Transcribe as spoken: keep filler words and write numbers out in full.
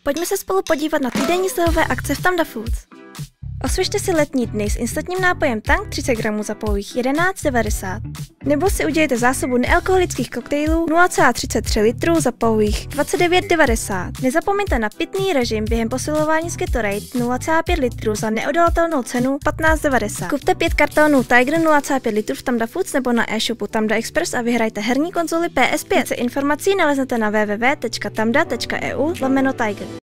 Pojďme se spolu podívat na týdenní slevové akce v Tamda Foods. Osvěžte si letní dny s instantním nápojem Tang třicet gramů za pouhých jedenáct devadesát. Nebo si udělejte zásobu nealkoholických koktejlů nula celá třicet tři litru za pouhých dvacet devět devadesát. Nezapomeňte na pitný režim během posilování z Gatorade nula celá pět litru za neodolatelnou cenu patnáct devadesát. Kupte pět kartonů Tiger nula celá pět litru v Tamda Foods nebo na e-shopu Tamda Express a vyhrajte herní konzoli P S pět. Více informací naleznete na w w w tečka tamda tečka e u lomeno Tiger.